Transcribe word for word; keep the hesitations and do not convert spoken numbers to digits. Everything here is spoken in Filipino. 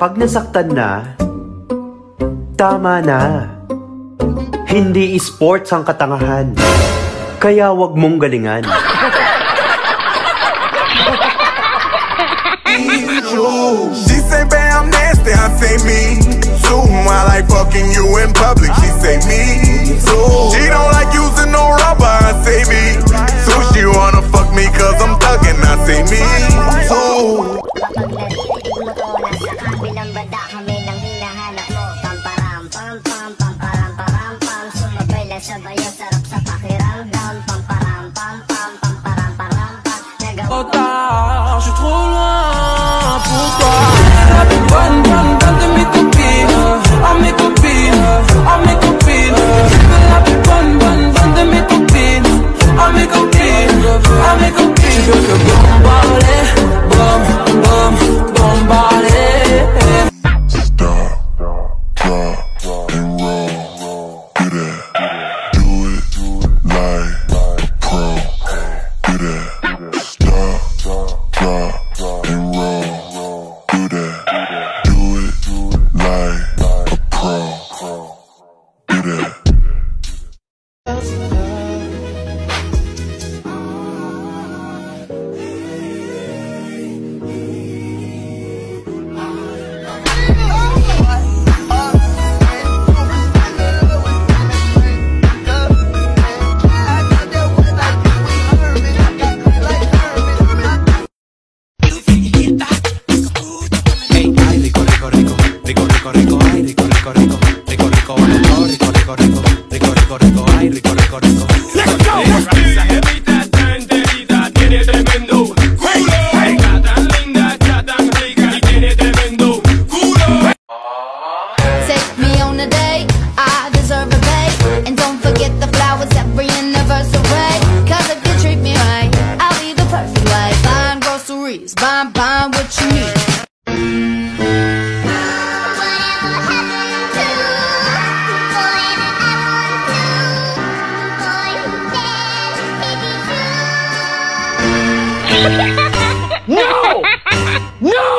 kapag nasaktan na, tama na. Hindi sports ang katangahan, kaya wag mong galingan. She say, babe, I'm nasty, I say me too. I like fucking you in public, she say me too. She don't like using no rubber, I say me too. She wanna fuck me cause I'm thuggin', I say me too. Je suis trop loin pour toi. La plus bonne, bonne, bonne de mes copines. Oh mes copines, oh mes copines. La plus bonne, bonne, bonne de mes copines. Oh mes copines, oh mes copines. Je veux que bombarder, bom, bom, bombarder. Stop, drop, and roll. Do that, do it like pro. Do that, stop, drop, and roll. Do that, do it like a pro. Do that. Buying, buying what you need. No! No!